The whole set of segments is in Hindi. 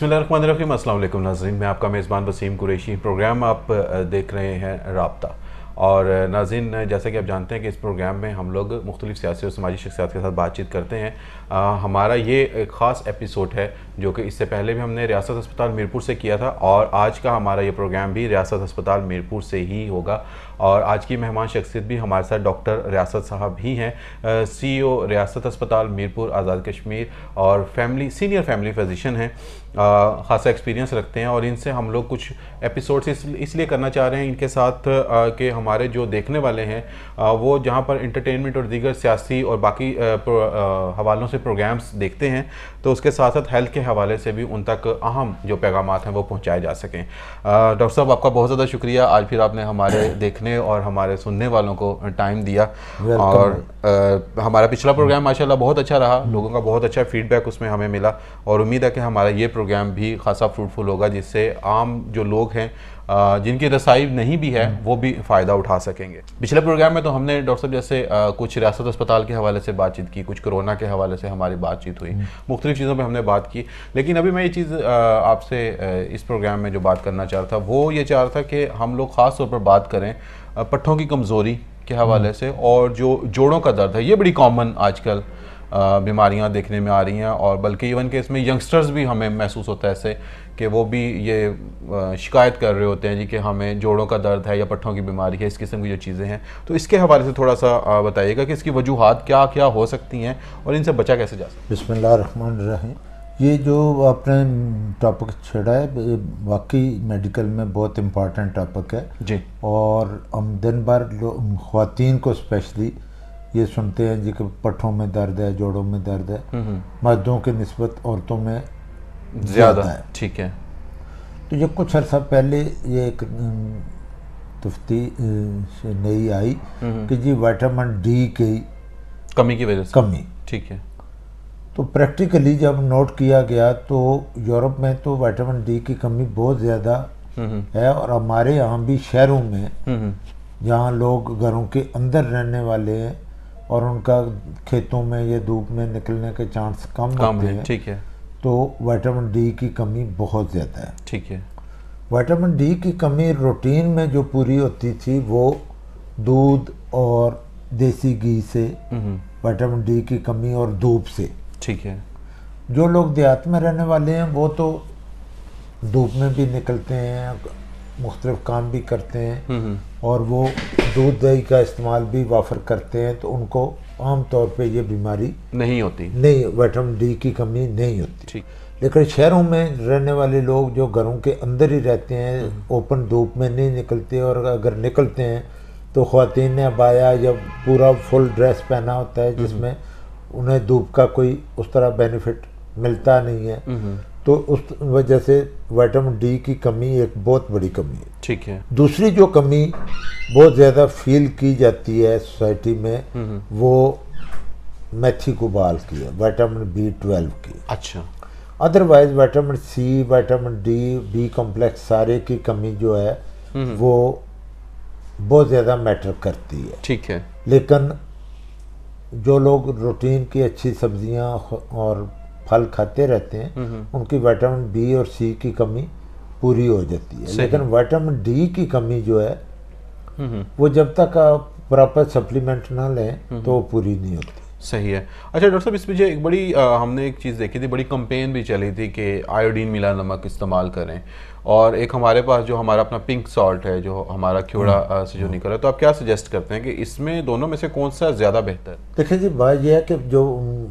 बिस्मिल्लाहिर्रहमानिर्रहीम। अस्सलाम वालेकुम नाज़रीन, मैं आपका मेज़बान वसीम कुरैशी। प्रोग्राम आप देख रहे हैं राब्ता। और नाज़रीन, जैसा कि आप जानते हैं कि इस प्रोग्राम में हम लोग मुख्तलिफ़ सियासी और समाजी शख्सियात के साथ बातचीत करते हैं। हमारा ये एक ख़ास एपिसोड है जो कि इससे पहले भी हमने रियासत अस्पताल मीरपुर से किया था, और आज का हमारा ये प्रोग्राम भी रियासत अस्पताल मीरपुर से ही होगा। और आज की मेहमान शख्सियत भी हमारे साथ डॉक्टर रियासत साहब ही हैं, CEO रियासत अस्पताल मीरपुर आज़ाद कश्मीर, और सीनियर फैमिली फिजिशियन हैं, ख़ासा एक्सपीरियंस रखते हैं। और इनसे हम लोग कुछ एपिसोड्स इसलिए करना चाह रहे हैं इनके साथ कि हमारे जो देखने वाले हैं वो जहाँ पर इंटरटेनमेंट और दीगर सियासी और बाकी हवालों से प्रोग्राम्स देखते हैं, तो उसके साथ साथ हेल्थ के हवाले से भी उन तक अहम जो पैगामात हैं वो पहुँचाए जा सकें। डॉक्टर साहब, आपका बहुत ज़्यादा शुक्रिया, आज फिर आपने हमारे देखने और हमारे सुनने वालों को टाइम दिया। और हमारा पिछला प्रोग्राम माशाल्लाह बहुत अच्छा रहा, लोगों का बहुत अच्छा फीडबैक उसमें हमें मिला, और उम्मीद है कि हमारा ये प्रोग्राम भी खासा फ्रूटफुल होगा, जिससे आम जो लोग हैं जिनकी रसाई नहीं भी है वो भी फ़ायदा उठा सकेंगे। पिछले प्रोग्राम में तो हमने डॉक्टर साहब जैसे कुछ रियासत अस्पताल के हवाले से बातचीत की, कुछ कोरोना के हवाले से हमारी बातचीत हुई, मुख्तलिफ़ चीज़ों पे हमने बात की। लेकिन अभी मैं ये चीज़ आपसे इस प्रोग्राम में जो बात करना चाह रहा था वो ये चाह रहा था कि हम लोग ख़ास तौर पर बात करें पट्ठों की कमज़ोरी के हवाले से, और जो जोड़ों का दर्द है, ये बड़ी कॉमन आजकल बीमारियां देखने में आ रही हैं। और बल्कि इवन के इसमें यंगस्टर्स भी हमें महसूस होता है ऐसे कि वो भी ये शिकायत कर रहे होते हैं जी कि हमें जोड़ों का दर्द है या पट्ठों की बीमारी है, इस किस्म की जो चीज़ें हैं। तो इसके हवाले से थोड़ा सा बताइएगा कि इसकी वजूहात क्या क्या हो सकती हैं और इनसे बचा कैसे जा सकता है। बिस्मिल्लाहिर्रहमानिर्रहीम। ये जो आपने टॉपिक छेड़ा है वाकई मेडिकल में बहुत इम्पॉर्टेंट टॉपिक है जी। और हम दिन भर ख़वातीन को स्पेशली ये सुनते हैं जी कि पट्ठों में दर्द है, जोड़ों में दर्द है, मर्दों की निस्बत औरतों में ज़्यादा है। ठीक है। तो ये कुछ अर्सा पहले ये एक तफ्तीश नई आई कि जी विटामिन डी की कमी की वजह से कमी। ठीक है। तो प्रैक्टिकली जब नोट किया गया तो यूरोप में तो विटामिन डी की कमी बहुत ज़्यादा है, और हमारे यहाँ भी शहरों में जहाँ लोग घरों के अंदर रहने वाले हैं और उनका खेतों में या धूप में निकलने के चांस कम होते हैं, ठीक है, तो विटामिन डी की कमी बहुत ज़्यादा है। ठीक है। विटामिन डी की कमी रूटीन में जो पूरी होती थी वो दूध और देसी घी से, विटामिन डी की कमी और धूप से। ठीक है। जो लोग देहात में रहने वाले हैं वो तो धूप में भी निकलते हैं, मुख्तलिफ काम भी करते हैं, और वो दूध दही का इस्तेमाल भी वाफर करते हैं, तो उनको आम तौर पे ये बीमारी नहीं होती, नहीं, विटामिन डी की कमी नहीं होती। ठीक। लेकिन शहरों में रहने वाले लोग जो घरों के अंदर ही रहते हैं, ओपन धूप में नहीं निकलते, और अगर निकलते हैं तो ख़वातीन ने अबाया या पूरा फुल ड्रेस पहना होता है जिसमें उन्हें धूप का कोई उस तरह बेनिफिट मिलता नहीं है, तो उस वजह से विटामिन डी की कमी एक बहुत बड़ी कमी है। ठीक है। दूसरी जो कमी बहुत ज़्यादा फील की जाती है सोसाइटी में, वो मेथी कुबाल की है, विटामिन B12 की। अच्छा। Otherwise vitamin C, vitamin D, B complex सारे की कमी जो है वो बहुत ज़्यादा मैटर करती है। ठीक है। लेकिन जो लोग रूटीन की अच्छी सब्जियां और फल खाते रहते हैं उनकी विटामिन बी और सी की कमी पूरी हो जाती है। लेकिन विटामिन डी की कमी जो है वो जब तक आप प्रॉपर सप्लीमेंट ना लें तो वो पूरी नहीं होती। सही है। अच्छा डॉक्टर साहब, इस पीछे एक बड़ी हमने एक चीज़ देखी थी, बड़ी कंपेन भी चली थी कि आयोडीन मिला नमक इस्तेमाल करें, और एक हमारे पास जो हमारा अपना पिंक सॉल्ट है जो हमारा क्योड़ा से जो निकला, तो आप क्या सजेस्ट करते हैं कि इसमें दोनों में से कौन सा ज़्यादा बेहतर? देखिए जी, बात यह है कि जो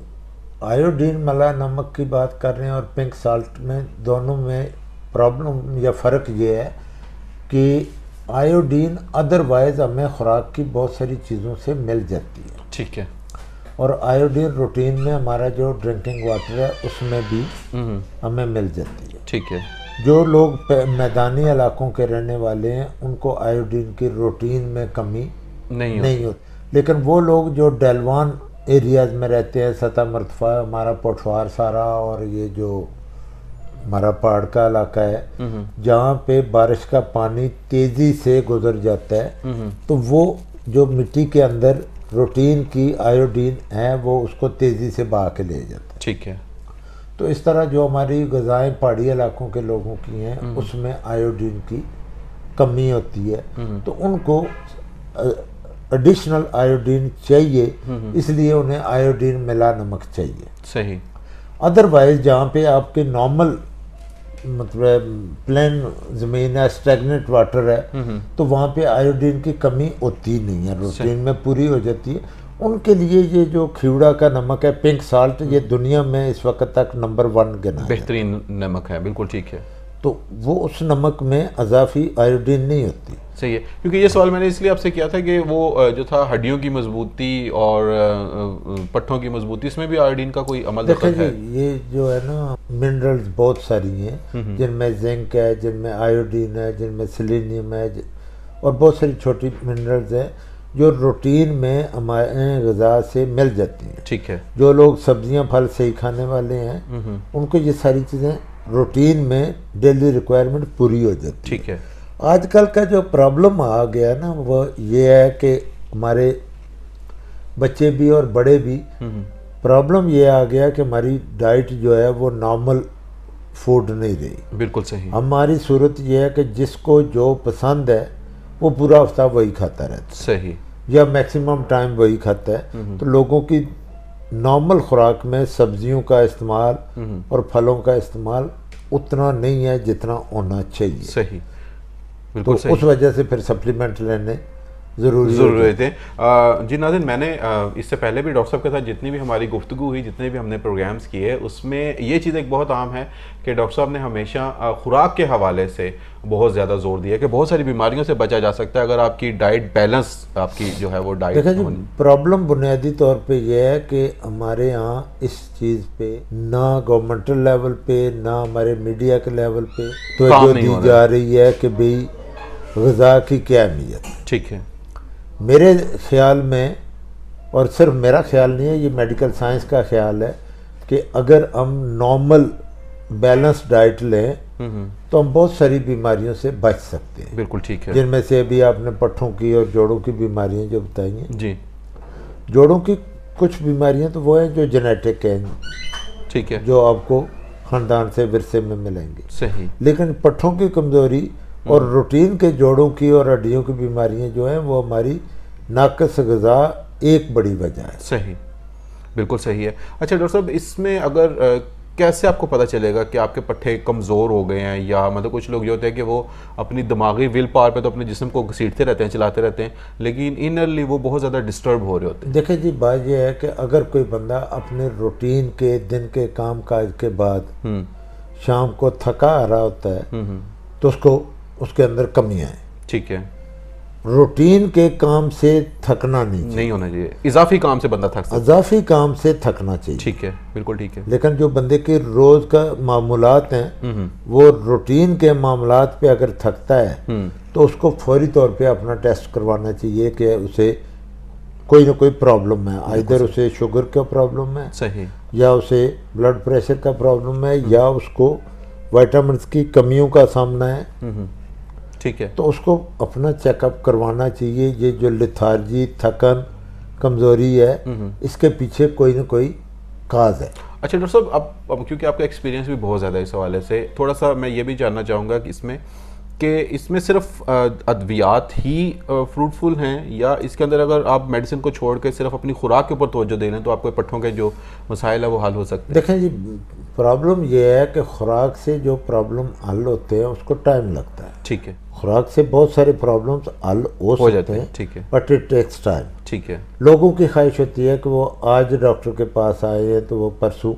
आयोडीन मिला नमक की बात कर रहे हैं और पिंक सॉल्ट में, दोनों में प्रॉब्लम या फ़र्क ये है कि आयोडीन अदरवाइज़ हमें खुराक की बहुत सारी चीज़ों से मिल जाती है। ठीक है। और आयोडीन रूटीन में हमारा जो ड्रिंकिंग वाटर है उसमें भी हमें मिल जाती है। ठीक है। जो लोग मैदानी इलाकों के रहने वाले हैं उनको आयोडीन की रूटीन में कमी नहीं होती, लेकिन वो लोग जो डेलवान एरियाज़ में रहते हैं, सतह मरतफा हमारा पोठवार सारा और ये जो हमारा पहाड़ का इलाका है जहाँ पे बारिश का पानी तेज़ी से गुजर जाता है, तो वो जो मिट्टी के अंदर रूटीन की आयोडीन है वो उसको तेज़ी से बहा के ले जाता है। ठीक है। तो इस तरह जो हमारी ग़िज़ाएँ पहाड़ी इलाकों के लोगों की हैं उसमें आयोडीन की कमी होती है, तो उनको एडिशनल आयोडीन चाहिए, इसलिए उन्हें आयोडीन मिला नमक चाहिए। सही। अदरवाइज जहाँ पे आपके नॉर्मल मतलब प्लेन ज़मीन है, स्टैग्नेंट वाटर है, तो वहाँ पे आयोडीन की कमी होती नहीं है, रूटीन में पूरी हो जाती है। उनके लिए ये जो खिवड़ा का नमक है, पिंक साल्ट, ये दुनिया में इस वक्त तक नंबर 1 गिना है, बेहतरीन नमक है। बिल्कुल ठीक है। तो वो उस नमक में अजाफी आयोडीन नहीं होती। सही है, क्योंकि ये सवाल मैंने इसलिए आपसे किया था कि वो जो था हड्डियों की मजबूती और पट्ठों की मजबूती, इसमें भी आयोडीन का कोई अमल दखल है? ये जो है ना, मिनरल्स बहुत सारी हैं, जिनमें जिंक है, जिनमें आयोडीन है, जिनमें सेलेनियम है, और बहुत सारी छोटी मिनरल्स हैं जो रूटीन में हमारे ग़िज़ा से मिल जाती हैं। ठीक है। जो लोग सब्जियां फल सही खाने वाले हैं उनको ये सारी चीज़ें रूटीन में डेली रिक्वायरमेंट पूरी हो जाती है। ठीक है। आजकल का जो प्रॉब्लम आ गया ना, वो ये है कि हमारे बच्चे भी और बड़े भी, प्रॉब्लम ये आ गया कि हमारी डाइट जो है वो नॉर्मल फूड नहीं रही। बिल्कुल सही। हमारी सूरत ये है कि जिसको जो पसंद है वो पूरा हफ्ता वही खाता रहता है। सही। या मैक्सिमम टाइम वही खाता है। तो लोगों की नॉर्मल खुराक में सब्जियों का इस्तेमाल और फलों का इस्तेमाल उतना नहीं है जितना होना चाहिए। सही। बिल्कुल तो सही। उस वजह से फिर सप्लीमेंट लेने ज़रूरी थे। जी नाज़रीन, मैंने इससे पहले भी डॉक्टर साहब के साथ जितनी भी हमारी गुफ्तगू हुई, जितने भी हमने प्रोग्राम्स किए, उसमें ये चीज़ एक बहुत आम है कि डॉक्टर साहब ने हमेशा खुराक के हवाले से बहुत ज़्यादा जोर दिया कि बहुत सारी बीमारियों से बचा जा सकता है अगर आपकी डाइट बैलेंस, आपकी जो है वो डाइट। देखिए जी, प्रॉब्लम बुनियादी तौर पे ये है कि हमारे यहाँ इस चीज़ पे ना गवर्नमेंटल लेवल पे, ना हमारे मीडिया के लेवल पे तो जो दी जा रही है कि भाई ग़िज़ा की क्या अहमियत है। ठीक है। मेरे ख्याल में, और सिर्फ मेरा ख्याल नहीं है, ये मेडिकल साइंस का ख्याल है कि अगर हम नॉर्मल बैलेंस डाइट लें तो हम बहुत सारी बीमारियों से बच सकते हैं। बिल्कुल ठीक है। जिनमें से अभी आपने पट्ठों की और जोड़ों की बीमारियां जो बताई हैं जी, जोड़ों की कुछ बीमारियां तो वो हैं जो जेनेटिक हैं, ठीक है, जो आपको खानदान से विरसे में मिलेंगे। सही। लेकिन पट्ठों की कमज़ोरी और रूटीन के जोड़ों की और हड्डियों की बीमारियां जो हैं वो हमारी नाक़िस ग़िज़ा एक बड़ी वजह है। सही, बिल्कुल सही है। अच्छा डॉक्टर साहब, इसमें अगर कैसे आपको पता चलेगा कि आपके पट्ठे कमज़ोर हो गए हैं, या मतलब कुछ लोग ये होते हैं कि वो अपनी दिमागी विल पावर पे तो अपने जिस्म को घसीटते रहते हैं, चलाते रहते हैं, लेकिन इनरली वो बहुत ज़्यादा डिस्टर्ब हो रहे होते हैं। देखिए जी, बात यह है कि अगर कोई बंदा अपने रूटीन के दिन के काम काज के बाद शाम को थका आ रहा होता है तो उसके अंदर कमियां हैं। ठीक है। रूटीन के काम से थकना नहीं होना चाहिए, इजाफी काम से बंदा थक सकता है। इजाफी काम से थकना चाहिए। ठीक है, बिल्कुल ठीक है। लेकिन जो बंदे के रोज का मामूलात हैं वो रूटीन के मामलात पे अगर थकता है तो उसको फौरी तौर पे अपना टेस्ट करवाना चाहिए कि उसे कोई ना कोई प्रॉब्लम है, आइदर उसे शुगर का प्रॉब्लम है, सही, या उसे ब्लड प्रेशर का प्रॉब्लम है, या उसको विटामिन की कमियों का सामना है। ठीक है। तो उसको अपना चेकअप करवाना चाहिए। ये जो लिथार्जी, थकन, कमज़ोरी है, इसके पीछे कोई ना कोई काज है। अच्छा डॉक्टर साहब, अब क्योंकि आपका एक्सपीरियंस भी बहुत ज़्यादा है इस हवाले से, थोड़ा सा मैं ये भी जानना चाहूँगा कि इसमें सिर्फ अद्वियात ही फ्रूटफुल हैं, या इसके अंदर अगर आप मेडिसिन को छोड़ के सिर्फ अपनी खुराक के ऊपर तवज्जो दे लें तो आपके पट्ठों के जो मसाइल है वो हल हो सकते हैं? देखें जी, प्रॉब्लम ये है कि खुराक से जो प्रॉब्लम हल होते हैं उसको टाइम लगता है। ठीक है। खुराक से बहुत सारे प्रॉब्लम्स हल हो सकते हैं। ठीक है। But it takes time. ठीक है। लोगों की ख्वाहिश होती है कि वो आज डॉक्टर के पास आए हैं तो वो परसों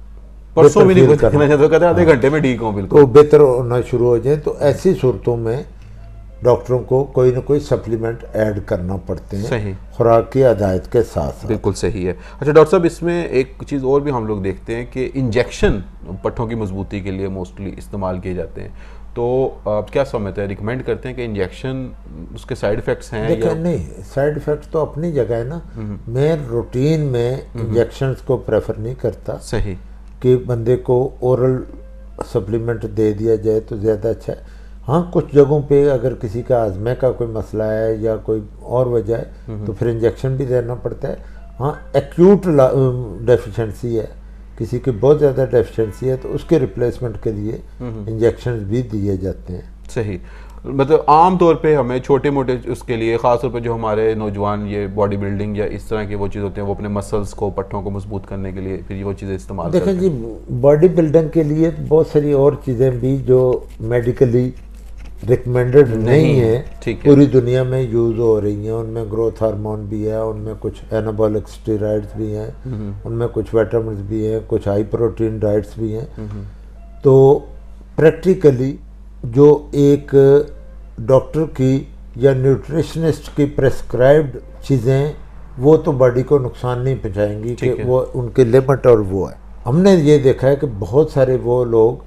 भी नहीं करना चाहते, कहते हैं आधे घंटे में ठीक हो, बिल्कुल तो बेहतर होना शुरू हो जाए। तो ऐसी सूरतों में डॉक्टरों को कोई ना कोई सप्लीमेंट ऐड करना पड़ते हैं। सही। खुराक की हदायत के साथ। बिल्कुल सही है। अच्छा डॉक्टर साहब, इसमें एक चीज़ और भी हम लोग देखते हैं कि इंजेक्शन पट्ठों की मजबूती के लिए मोस्टली इस्तेमाल किए जाते हैं, तो आप क्या समझते हैं, रिकमेंड करते हैं कि इंजेक्शन उसके साइड इफ़ेक्ट्स हैं? देखिए नहीं, साइड इफ़ेक्ट तो अपनी जगह है ना। मैं रूटीन में इंजेक्शंस को प्रेफर नहीं करता। सही। कि बंदे को ओरल सप्लीमेंट दे दिया जाए तो ज़्यादा अच्छा है। हाँ, कुछ जगहों पे अगर किसी का आज़मे का कोई मसला है या कोई और वजह है तो फिर इंजेक्शन भी देना पड़ता है। हाँ, एक्यूट डेफिशिएंसी है किसी की बहुत ज़्यादा डेफिशिएंसी है तो उसके रिप्लेसमेंट के लिए इंजेक्शन भी दिए जाते हैं। सही, मतलब आम तौर पे हमें छोटे मोटे उसके लिए ख़ास तौर पे जो हमारे नौजवान ये बॉडी बिल्डिंग या इस तरह की वो चीज़ होते हैं, वो अपने मसल्स को, पट्टों को मजबूत करने के लिए फिर वो चीज़ें इस्तेमाल देखें जी, बॉडी बिल्डिंग के लिए बहुत सारी और चीज़ें भी जो मेडिकली रिकमेंडेड नहीं है पूरी दुनिया में यूज़ हो रही हैं। उनमें ग्रोथ हार्मोन भी है, उनमें कुछ एनाबॉलिक स्टेरॉइड्स भी हैं, उनमें कुछ विटामिन भी हैं, कुछ हाई प्रोटीन डाइट्स भी हैं। तो प्रैक्टिकली जो एक डॉक्टर की या न्यूट्रिशनिस्ट की प्रेस्क्राइब्ड चीज़ें वो तो बॉडी को नुकसान नहीं पहुंचाएंगी कि वो उनके लिमिट और वो है। हमने ये देखा है कि बहुत सारे वो लोग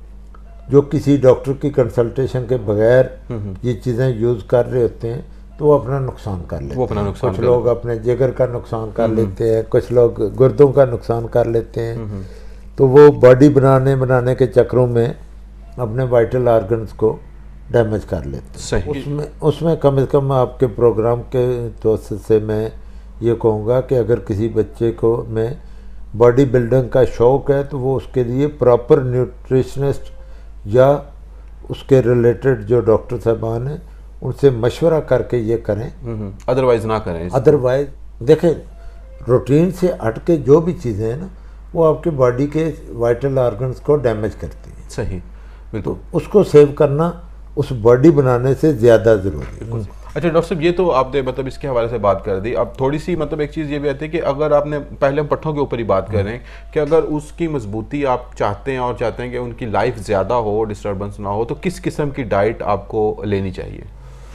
जो किसी डॉक्टर की कंसल्टेशन के बगैर ये चीज़ें यूज़ कर रहे होते हैं तो वो अपना नुकसान कर लेते हैं। कुछ लोग अपने जिगर का नुकसान कर लेते हैं, कुछ लोग गुर्दों का नुकसान कर लेते हैं। तो वो बॉडी बनाने के चक्रों में अपने वाइटल ऑर्गन्स को डैमेज कर लेते हैं। उसमें कम से कम आपके प्रोग्राम के तवज्जुह से मैं ये कहूँगा कि अगर किसी बच्चे को में बॉडी बिल्डिंग का शौक़ है तो वो उसके लिए प्रॉपर न्यूट्रिशनिस्ट या उसके रिलेटेड जो डॉक्टर साहबान हैं उनसे मशवरा करके ये करें, अदरवाइज ना करें। अदरवाइज देखें, रूटीन से हट के जो भी चीज़ें हैं ना वो आपके बॉडी के वाइटल ऑर्गन्स को डैमेज करती हैं। सही, बिल्कुल। तो उसको सेव करना उस बॉडी बनाने से ज़्यादा ज़रूरी है। अच्छा डॉक्टर साहब, ये तो आपने मतलब इसके हवाले से बात कर दी। अब थोड़ी सी मतलब एक चीज़ ये भी आती है कि अगर आपने पहले हम पट्ठों के ऊपर ही बात कर रहे हैं कि अगर उसकी मजबूती आप चाहते हैं और चाहते हैं कि उनकी लाइफ ज़्यादा हो, डिस्टर्बेंस ना हो, तो किस किस्म की डाइट आपको लेनी चाहिए?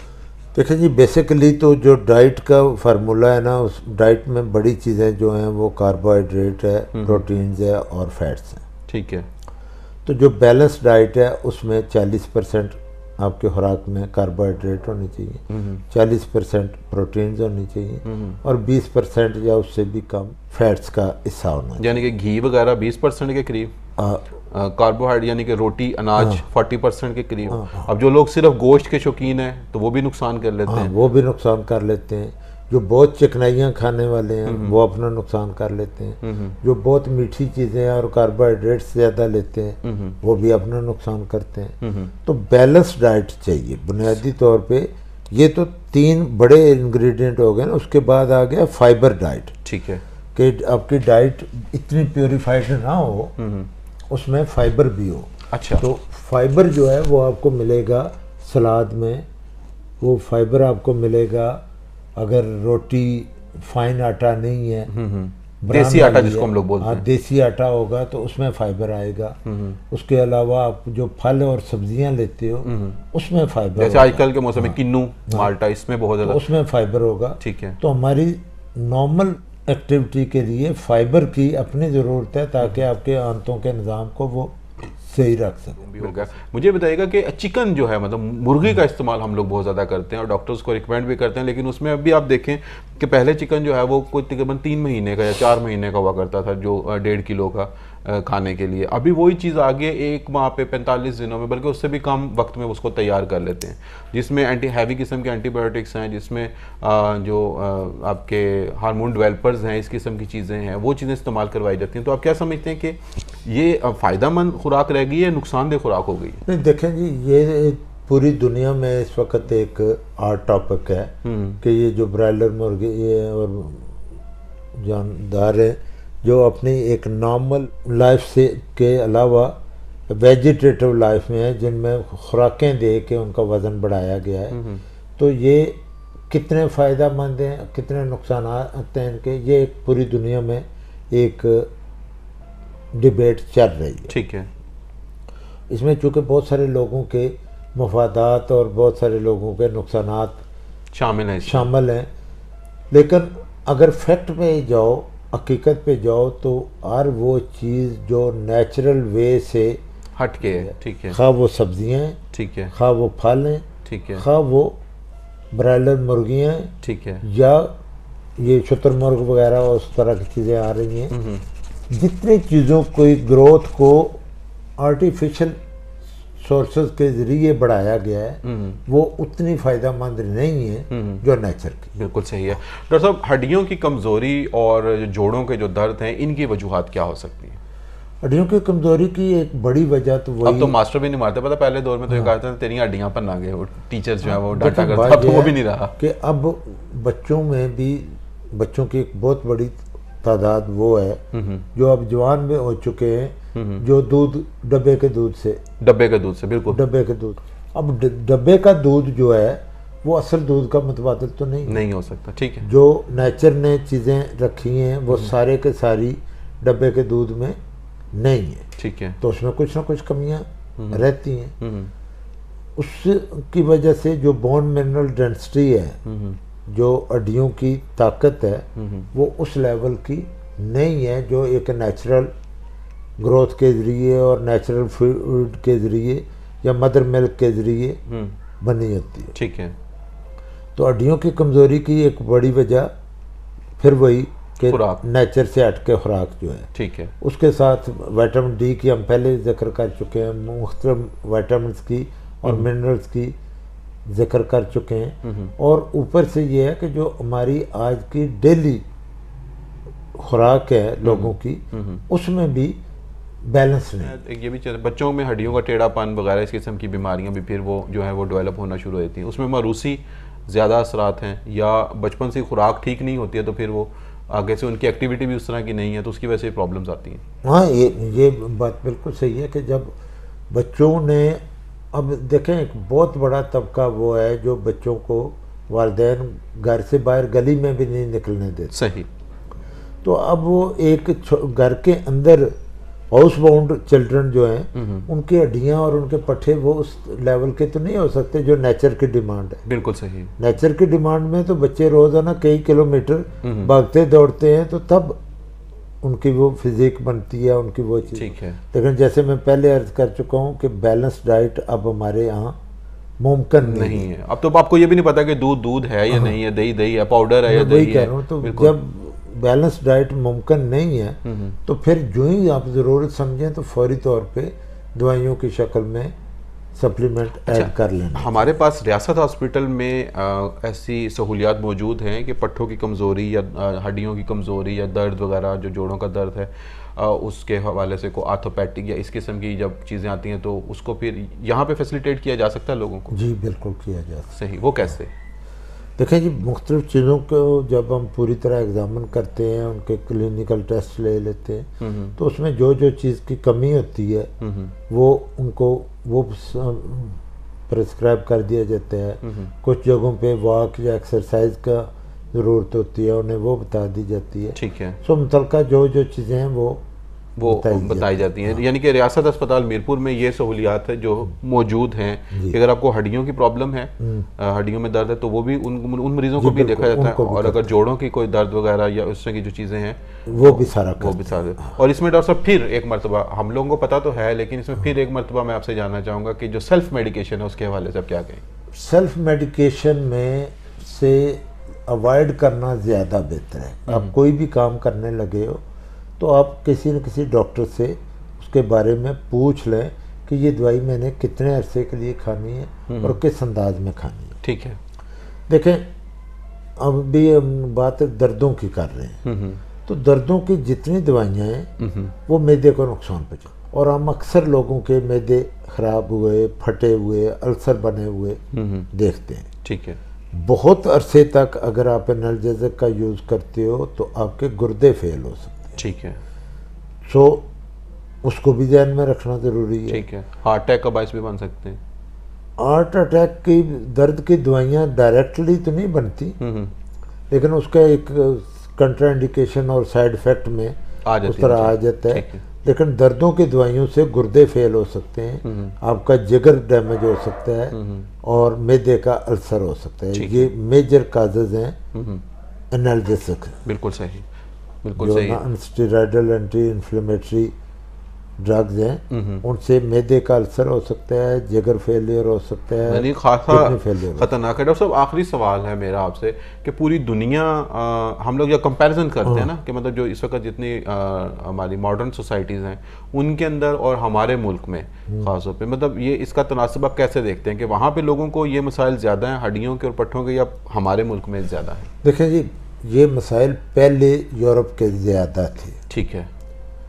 देखिए जी, बेसिकली तो जो डाइट का फार्मूला है ना, उस डाइट में बड़ी चीज़ें जो हैं वो कार्बोहाइड्रेट है, प्रोटीन्स है और फैट्स हैं। ठीक है। तो जो बैलेंस डाइट है उसमें 40% आपके खुराक में कार्बोहाइड्रेट होनी चाहिए, 40% प्रोटीन्स होनी चाहिए और 20% या उससे भी कम फैट्स का हिस्सा होना चाहिए। यानी कि घी वगैरह 20% के करीब, कार्बोहाइड्रेट यानी कि रोटी अनाज 40% के करीब। अब जो लोग सिर्फ गोश्त के शौकीन हैं तो वो भी नुकसान कर लेते हैं। वो भी नुकसान कर लेते हैं। जो बहुत चिकनाइयाँ खाने वाले हैं वो अपना नुकसान कर लेते हैं। जो बहुत मीठी चीज़ें और कार्बोहाइड्रेट्स ज़्यादा लेते हैं वो भी अपना नुकसान करते हैं। तो बैलेंस डाइट चाहिए बुनियादी तौर पे। ये तो 3 बड़े इंग्रेडिएंट हो गए ना। उसके बाद आ गया फाइबर डाइट। ठीक है, कि आपकी डाइट इतनी प्योरीफाइड ना हो, उसमें फाइबर भी हो। अच्छा, तो फाइबर जो है वो आपको मिलेगा सलाद में, वो फाइबर आपको मिलेगा अगर रोटी फाइन आटा नहीं है, देसी आटा जिसको हम लोग बोलते हैं, देसी आटा होगा तो उसमें फाइबर आएगा। उसके अलावा आप जो फल और सब्जियां लेते हो उसमें फाइबर, जैसे आजकल के मौसम में किन्नू, माल्टा, इसमें बहुत ज़्यादा उसमें फाइबर होगा। ठीक है। तो हमारी नॉर्मल एक्टिविटी के लिए फाइबर की अपनी ज़रूरत है ताकि आपके आंतों के निज़ाम को वो सही रख सकें। भी हो गया। मुझे बताइएगा कि चिकन जो है, मतलब मुर्गी का इस्तेमाल हम लोग बहुत ज़्यादा करते हैं और डॉक्टर्स को रिकमेंड भी करते हैं, लेकिन उसमें अभी आप देखें कि पहले चिकन जो है वो कोई तकरीबन 3 महीने का या 4 महीने का हुआ करता था, जो 1.5 किलो का खाने के लिए। अभी वही चीज़ आगे 1 माह पे 45 दिनों में, बल्कि उससे भी कम वक्त में उसको तैयार कर लेते हैं, जिसमें हैवी किस्म के एंटीबायोटिक्स हैं, जिसमें जो आपके हार्मोन डेवलपर्स हैं, इस किस्म की चीज़ें हैं, वो चीज़ें इस्तेमाल करवाई जाती हैं। तो आप क्या समझते हैं कि ये फ़ायदेमंद खुराक रह गई है, नुकसानदेह खुराक हो गई है? नहीं, देखें जी, ये पूरी दुनिया में इस वक्त एक आर्ट टॉपिक है कि ये जो ब्रायलर मुर्गी ये और जानदार हैं जो अपनी एक नॉर्मल लाइफ से के अलावा वेजिटेटिव लाइफ में है, जिनमें खुराकें दे के उनका वज़न बढ़ाया गया है। तो ये कितने फ़ायदेमंद हैं, कितने नुकसान आते हैं इनके, ये एक पूरी दुनिया में एक डिबेट चल रही है। ठीक है। इसमें चूँकि बहुत सारे लोगों के मफादात और बहुत सारे लोगों के नुकसानात शामिल हैं, लेकिन अगर फैक्ट पे जाओ, हकीकत पे जाओ, तो हर वो चीज़ जो नेचुरल वे से हट के है, ठीक है, खा वो सब्जियां हैं, ठीक है, खा वो फल हैं, ठीक है, खा वो ब्रायलर मुर्गियाँ हैं, ठीक है, या ये शुतुरमुर्ग वगैरह उस तरह की चीज़ें आ रही हैं। जितनी चीज़ों की ग्रोथ को आर्टिफिशियल सोर्सेज के ज़रिए बढ़ाया गया है वो उतनी फ़ायदेमंद नहीं है जो नेचर की। बिल्कुल सही है। डॉक्टर साहब, हड्डियों की कमज़ोरी और जोड़ों के जो दर्द हैं, इनकी वजूहात क्या हो सकती हैं? हड्डियों की कमजोरी की एक बड़ी वजह तो वही, अब तो मास्टर भी नहीं मारते, पता पहले दौर में तो ये कहते थे तेरी हड्डियां पर ना गए, वो टीचर्स जो है वो डांटा करते, अब तो वो भी नहीं रहा कि अब बच्चों में भी, बच्चों की एक बहुत बड़ी तादाद वो है जो अब जवान में हो चुके हैं, जो दूध डब्बे के दूध से बिल्कुल डब्बे के दूध, अब डब्बे का दूध जो है वो असल दूध का मुतबादिल तो नहीं हो सकता। ठीक है, जो नेचर ने चीज़ें रखी हैं वो सारे के सारी डब्बे के दूध में नहीं है। ठीक है, तो उसमें कुछ ना कुछ कमियां रहती हैं। उसकी वजह से जो बोन मिनरल डेंसिटी है, जो हड्डियों की ताकत है, वो उस लेवल की नहीं है जो एक नेचुरल ग्रोथ के ज़रिए और नेचुरल फूड के ज़रिए या मदर मिल्क के ज़रिए बनी होती है। ठीक है, तो हड्डियों की कमज़ोरी की एक बड़ी वजह फिर वही कि नेचर से हट के खुराक जो है। ठीक है, उसके साथ विटामिन डी की हम पहले जिक्र कर चुके हैं, मुख्तलिफ विटामिन्स की और मिनरल्स की जिक्र कर चुके हैं। और ऊपर से ये है कि जो हमारी आज की डेली खुराक है लोगों की, उसमें भी बैलेंस नहीं। ये भी चल, बच्चों में हड्डियों का टेढ़ापन वगैरह इस किस्म की बीमारियां भी फिर वो जो है वो डेवलप होना शुरू हो जाती हैं। उसमें मारूसी ज़्यादा असरात हैं, या बचपन से खुराक ठीक नहीं होती है तो फिर वो आगे से उनकी एक्टिविटी भी उस तरह की नहीं है, तो उसकी वजह से प्रॉब्लम्स आती हैं। हाँ, ये बात बिल्कुल सही है कि जब बच्चों ने, अब देखें एक बहुत बड़ा तबका वो है जो बच्चों को वालिदैन घर से बाहर गली में भी नहीं निकलने देते। सही। तो अब वो एक घर के अंदर हाउस बाउंड चिल्ड्रन जो हैं, उनकी हड्डियाँ और उनके पट्टे वो उस लेवल के तो नहीं हो सकते जो नेचर की डिमांड है। बिल्कुल सही। नेचर की डिमांड में तो बच्चे रोजाना कई किलोमीटर भागते दौड़ते हैं, तो तब उनकी वो फिजिक बनती है, उनकी वो चीज़। ठीक है, लेकिन जैसे मैं पहले अर्ज कर चुका हूँ कि बैलेंस डाइट अब हमारे यहाँ मुमकिन नहीं है। अब तो आपको ये भी नहीं पता कि दूध है या नहीं है, दही है, पाउडर है या दही है। कह रहा हूँ, तो जब बैलेंस डाइट मुमकिन नहीं है तो फिर जो ही आप ज़रूरत समझें तो फौरी तौर पे दवाइयों की शक्ल में सप्लीमेंट ऐड कर लेना। हमारे पास रियासत हॉस्पिटल में ऐसी सहूलियात मौजूद हैं कि पट्टों की कमज़ोरी या हड्डियों की कमज़ोरी या दर्द वगैरह, जो जोड़ों का दर्द है, उसके हवाले से को आर्थोपैटिक या इस किस्म की जब चीज़ें आती हैं तो उसको फिर यहाँ पे फैसिलिटेट किया जा सकता है लोगों को? जी बिल्कुल किया जा सकता है। सही, वो कैसे? देखें जी, मुख्तलिफ चीज़ों को जब हम पूरी तरह एग्जामिन करते हैं, उनके क्लिनिकल टेस्ट ले लेते हैं, तो उसमें जो जो चीज़ की कमी होती है वो उनको वो प्रिस्क्राइब कर दिया जाता है। कुछ जगहों पे वॉक या एक्सरसाइज का ज़रूरत होती है, उन्हें वो बता दी जाती है। ठीक है, सो मुतलका जो जो चीज़ें हैं वो बताई जाती हैं। यानी कि रियासत अस्पताल मीरपुर में ये सहूलियात है जो मौजूद हैं कि अगर आपको हड्डियों की प्रॉब्लम है, हड्डियों में दर्द है, तो वो भी उन मरीजों को भी देखा जाता है, और अगर जोड़ों की कोई दर्द वगैरह या उस तरह की जो चीज़ें हैं वो भी सारा और इसमें डॉक्टर साहब फिर एक मरतबा, हम लोगों को पता तो है, लेकिन इसमें फिर एक मरतबा मैं आपसे जानना चाहूँगा कि जो सेल्फ मेडिकेशन है उसके हवाले से आप क्या कहें? सेल्फ मेडिकेशन में से अवॉइड करना ज़्यादा बेहतर है। आप कोई भी काम करने लगे हो तो आप किसी न किसी डॉक्टर से उसके बारे में पूछ लें कि ये दवाई मैंने कितने अरसे के लिए खानी है और किस अंदाज में खानी है। ठीक है, देखें अब भी हम बात दर्दों की कर रहे हैं, तो दर्दों की जितनी दवाइयाँ हैं वो मैदे को नुकसान पहुँचा, और हम अक्सर लोगों के मैदे ख़राब हुए, फटे हुए, अल्सर बने हुए देखते हैं। ठीक है, बहुत अरसे तक अगर आप एनाल्जेसिक का यूज़ करते हो तो आपके गुर्दे फेल हो सकते हैं। ठीक है, सो उसको भी ध्यान में रखना ज़रूरी है। ठीक है, हार्ट अटैक का बायस भी बन सकते हैं। हार्ट अटैक की दर्द की दवाइयाँ डायरेक्टली तो नहीं बनती, लेकिन उसका एक कंट्राइंडिकेशन और साइड इफेक्ट में उस तरह आ जाता है। लेकिन दर्दों की दवाइयों से गुर्दे फेल हो सकते हैं, आपका जिगर डैमेज हो सकता है, और मैदे का अल्सर हो सकता है। ये मेजर काजेज हैं एनाल्जेसिक। बिल्कुल सही, बिल्कुल जो सही। Non steroidal anti inflammatory drugs हैं, उनसे मैदे का अल्सर हो सकता है, जिगर फेलियर हो सकता है, यानी खासा खतरनाक है। डॉक्टर साहब, आखिरी सवाल है मेरा आपसे कि पूरी दुनिया हम लोग जब कंपैरिजन करते हैं ना, कि मतलब जो इस वक्त जितनी हमारी मॉडर्न सोसाइटीज़ हैं उनके अंदर और हमारे मुल्क में ख़ास तौर पे, मतलब ये इसका तनासब आप कैसे देखते हैं कि वहाँ पे लोगों को ये मसाइल ज़्यादा हैं हड्डियों के और पट्ठों के, या हमारे मुल्क में ज़्यादा है? देखें जी, ये मसाइल पहले यूरोप के ज़्यादा थे। ठीक है,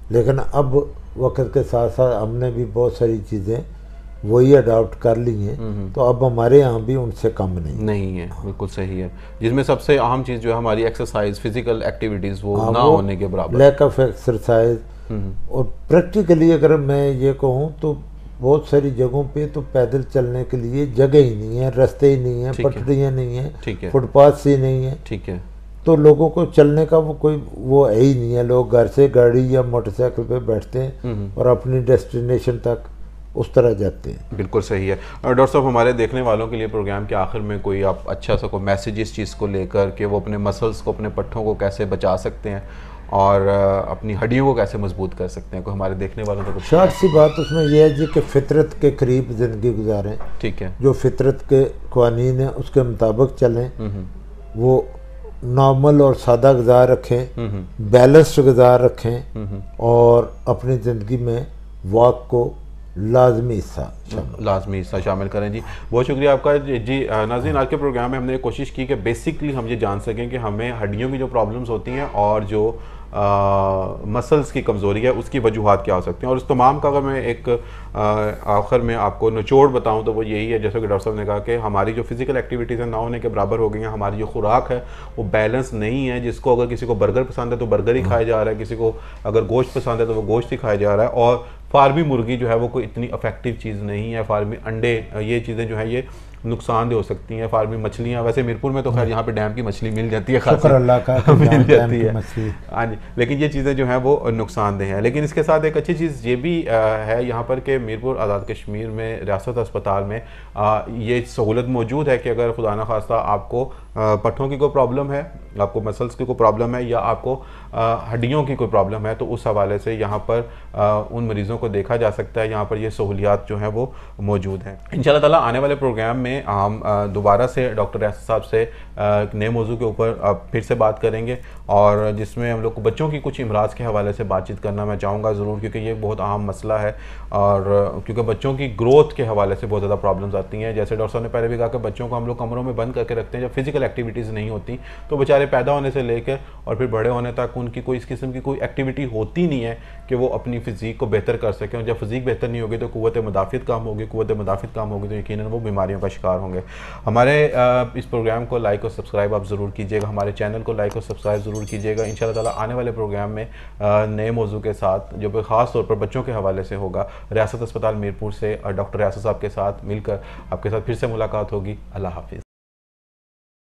लेकिन अब वक्त के साथ साथ हमने भी बहुत सारी चीज़ें वही अडॉप्ट कर ली हैं, तो अब हमारे यहाँ भी उनसे कम नहीं है। बिल्कुल सही है, जिसमें सबसे अहम चीज़ जो है हमारी एक्सरसाइज, फिजिकल एक्टिविटीज़ वो ना होने के बराबर, लैक ऑफ एक्सरसाइज। और प्रैक्टिकली अगर मैं ये कहूँ तो बहुत सारी जगहों पे तो पैदल चलने के लिए जगह ही नहीं है, रास्ते ही नहीं है, पटरियाँ नहीं है, फुटपाथ से नहीं है, ठीक है, तो लोगों को चलने का वो है ही नहीं है। लोग घर से गाड़ी या मोटरसाइकिल पे बैठते हैं और अपनी डेस्टिनेशन तक उस तरह जाते हैं। बिल्कुल सही है। डॉक्टर साहब, हमारे देखने वालों के लिए प्रोग्राम के आखिर में कोई आप अच्छा सा कोई मैसेज इस चीज़ को लेकर कि वो अपने मसल्स को, अपने पट्ठों को कैसे बचा सकते हैं और अपनी हड्डियों को कैसे मजबूत कर सकते हैं, कोई हमारे देखने वालों को? शॉर्ट सी बात उसमें यह है जी कि फितरत के करीब ज़िंदगी गुजारें। ठीक है, जो फितरत के क़वानीन है उसके मुताबिक चलें, वो नॉर्मल और सादा ग़िज़ा रखें, बैलेंस्ड ग़िज़ा रखें और अपनी ज़िंदगी में वॉक को लाजमी हिस्सा शामिल करें। जी बहुत शुक्रिया आपका। जी नाज़रीन, आज के प्रोग्राम में हमने कोशिश की कि बेसिकली हम ये जान सकें कि हमें हड्डियों की जो प्रॉब्लम्स होती हैं और जो मसल्स की कमज़ोरी है उसकी वजूहात क्या हो सकती हैं, और उस तमाम का अगर मैं एक आखिर में आपको निचोड़ बताऊं तो वो यही है, जैसे कि डॉक्टर साहब ने कहा कि हमारी जो फिज़िकल एक्टिविटीज़ हैं ना होने के बराबर हो गई हैं, हमारी जो खुराक है वो बैलेंस नहीं है। जिसको अगर किसी को बर्गर पसंद है तो बर्गर ही खाया जा रहा है, किसी को अगर गोश्त पसंद है तो वो गोश्त ही खाया जा रहा है, और फार्मी मुर्गी जो है वो कोई इतनी इफेक्टिव चीज़ नहीं है। फार्मी अंडे, ये चीज़ें जो है ये नुकसानदेह हो सकती हैं। फार्मी मछलियाँ, वैसे मीरपुर में तो खैर यहाँ पे डैम की मछली मिल जाती है, शुक्र अल्लाह का मिल जाती है, हाँ जी, लेकिन ये चीज़ें जो हैं वो नुकसानदेह हैं। लेकिन इसके साथ एक अच्छी चीज़ ये भी है यहाँ पर कि मीरपुर आज़ाद कश्मीर में रियासत अस्पताल में ये सहूलत मौजूद है कि अगर खुदा न खास्ता आपको पट्ठों की कोई प्रॉब्लम है, आपको मसल्स की कोई प्रॉब्लम है या आपको हड्डियों की कोई प्रॉब्लम है, तो उस हवाले से यहाँ पर उन मरीज़ों को देखा जा सकता है। यहाँ पर ये सहूलियात जो हैं वो मौजूद हैं। इंशाअल्लाह ताला आने वाले प्रोग्राम में हम दोबारा से डॉक्टर रियासत साहब से एक नए मौजू के ऊपर फिर से बात करेंगे, और जिसमें हम लोग को बच्चों की कुछ इमराज के हवाले से बातचीत करना मैं चाहूँगा ज़रूर, क्योंकि ये बहुत अहम मसला है। और क्योंकि बच्चों की ग्रोथ के हवाले से बहुत ज़्यादा प्रॉब्लम्स आती हैं। जैसे डॉक्टर साहब ने पहले भी कहा कि बच्चों को हम लोग कमरों में बंद करके रखते हैं, जब फिजिकल एक्टिविटीज़ नहीं होती तो बेचारे पैदा होने से लेकर और फिर बड़े होने तक उनकी कोई इस किस्म की कोई एक्टिविटी होती नहीं है कि वो अपनी फ़िज़ीक को बेहतर कर सकें। और जब फ़िज़ीक बेहतर नहीं होगी तो क़ुव्वत मुदाफ़ियत कम होगी, क़ुव्वत मुदाफ़ियत कम होगी तो यकीनन वो बीमारियों का शिकार होंगे। हमारे इस प्रोग्राम को लाइक और सब्सक्राइब आप ज़रूर कीजिएगा, हमारे चैनल को लाइक और सब्सक्राइब ज़रूर कीजिएगा। इंशाअल्लाह ताला आने वाले प्रोग्राम में नए मौजू के साथ, जो ख़ास तौर पर बच्चों के हवाले से होगा, रियासत अस्पताल मीरपुर से डॉक्टर रियासत साहब के साथ मिलकर आपके साथ फिर से मुलाकात होगी। अल्लाह हाफ़िज़।